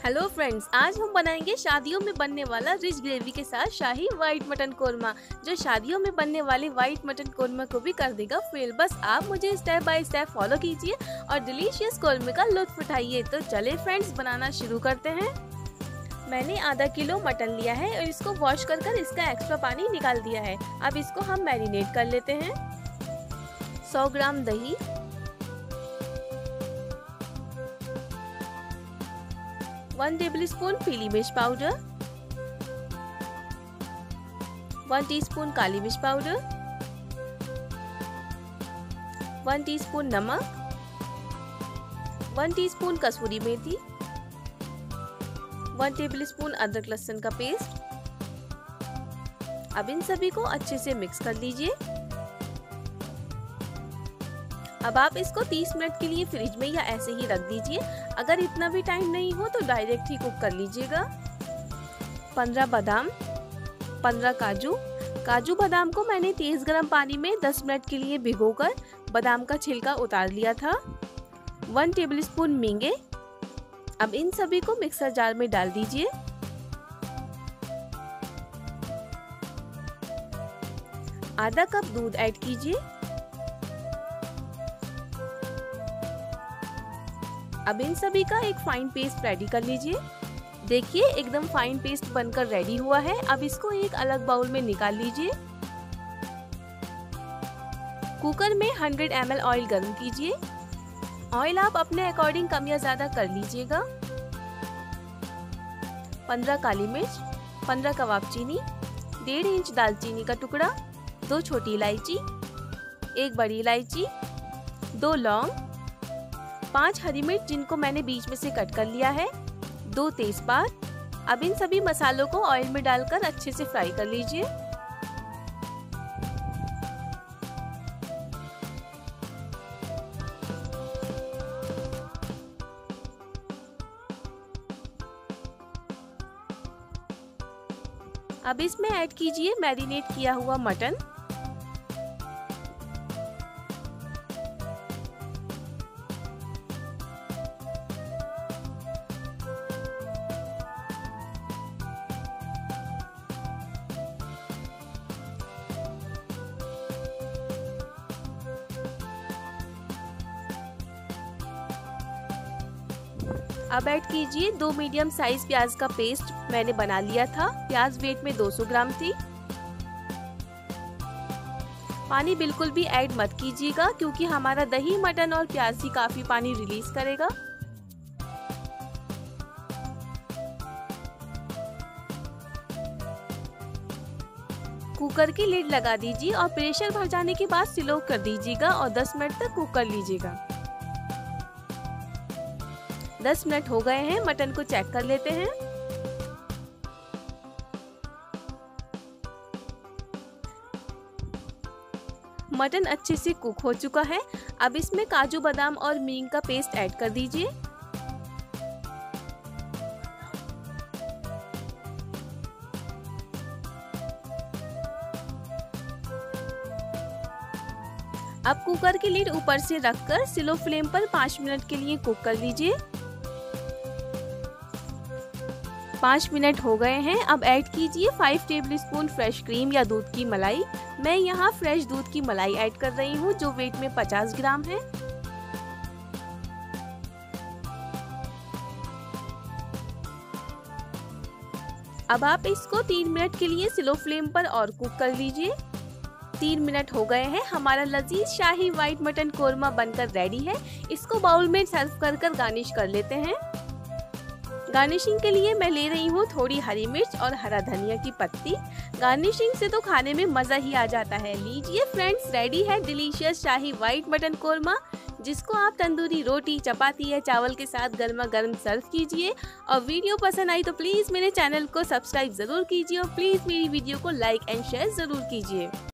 Hello friends, आज हम बनाएंगे शादियों में बनने वाला रिच ग्रेवी के साथ शाही व्हाइट मटन कोरमा, जो शादियों में बनने वाले व्हाइट मटन कोरमा को भी कर देगा फेल। बस आप मुझे स्टेप बाय स्टेप फॉलो कीजिए और डिलीशियस कोरमे का लुत्फ उठाइए। तो चले फ्रेंड्स, बनाना शुरू करते हैं। मैंने आधा किलो मटन लिया है और इसको वॉश कर इसका एक्स्ट्रा पानी निकाल दिया है। अब इसको हम मैरिनेट कर लेते हैं। 100 ग्राम दही, 1 टेबलस्पून पीली मिर्च पाउडर, 1 टीस्पून काली मिर्च पाउडर, 1 टीस्पून नमक, 1 टीस्पून कसूरी मेथी, 1 टेबलस्पून अदरक लहसुन का पेस्ट। अब इन सभी को अच्छे से मिक्स कर लीजिए। अब आप इसको 30 मिनट के लिए फ्रिज में या ऐसे ही रख दीजिए। अगर इतना भी टाइम नहीं हो तो डायरेक्ट ही कुक कर लीजिएगा। 15 बादाम, 15 काजू बादाम को मैंने तेज गर्म पानी में 10 मिनट के लिए भिगोकर बादाम का छिलका उतार लिया था। 1 टेबलस्पून मींगे। अब इन सभी को मिक्सर जार में डाल दीजिए। आधा कप दूध ऐड कीजिए। अब इन सभी का एक फाइन पेस्ट रेडी कर लीजिए। देखिए एकदम फाइन पेस्ट बनकर रेडी हुआ है। अब इसको एक अलग बाउल में निकाल लीजिए। कुकर में 100 ml ऑयल गर्म कीजिए। ऑयल आप अपने अकॉर्डिंग कम या ज्यादा कर लीजिएगा। 15 काली मिर्च, 15 कबाब चीनी, 1.5 इंच दालचीनी का टुकड़ा, 2 छोटी इलायची, 1 बड़ी इलायची, 2 लौंग, 5 हरी मिर्च जिनको मैंने बीच में से कट कर लिया है, 2 तेजपात। अब इन सभी मसालों को ऑयल में डालकर अच्छे से फ्राई कर लीजिए। अब इसमें ऐड कीजिए मैरिनेट किया हुआ मटन। अब ऐड कीजिए 2 मीडियम साइज प्याज का पेस्ट मैंने बना लिया था। प्याज वेट में 200 ग्राम थी। पानी बिल्कुल भी ऐड मत कीजिएगा क्योंकि हमारा दही, मटन और प्याज ही काफी पानी रिलीज करेगा। कुकर की लिड लगा दीजिए और प्रेशर भर जाने के बाद स्लो कर दीजिएगा और 10 मिनट तक कुक कर लीजिएगा। 10 मिनट हो गए हैं। मटन को चेक कर लेते हैं। मटन अच्छे से कुक हो चुका है। अब इसमें काजू बादाम और मींग का पेस्ट ऐड कर दीजिए। अब कुकर की लीड ऊपर से रखकर स्लो फ्लेम पर 5 मिनट के लिए कुक कर लीजिए। 5 मिनट हो गए हैं। अब ऐड कीजिए 5 टेबलस्पून फ्रेश क्रीम या दूध की मलाई। मैं यहाँ फ्रेश दूध की मलाई ऐड कर रही हूँ जो वेट में 50 ग्राम है। अब आप इसको 3 मिनट के लिए स्लो फ्लेम पर और कुक कर लीजिए। 3 मिनट हो गए हैं। हमारा लजीज शाही व्हाइट मटन कोरमा बनकर रेडी है। इसको बाउल में सर्व कर गार्निश कर लेते हैं। गार्निशिंग के लिए मैं ले रही हूँ थोड़ी हरी मिर्च और हरा धनिया की पत्ती। गार्निशिंग से तो खाने में मजा ही आ जाता है। लीजिए फ्रेंड्स, रेडी है डिलीशियस शाही व्हाइट मटन कोरमा, जिसको आप तंदूरी रोटी, चपाती या चावल के साथ गर्मा गर्म सर्व कीजिए। और वीडियो पसंद आई तो प्लीज मेरे चैनल को सब्सक्राइब जरूर कीजिए और प्लीज मेरी वीडियो को लाइक एंड शेयर जरूर कीजिए।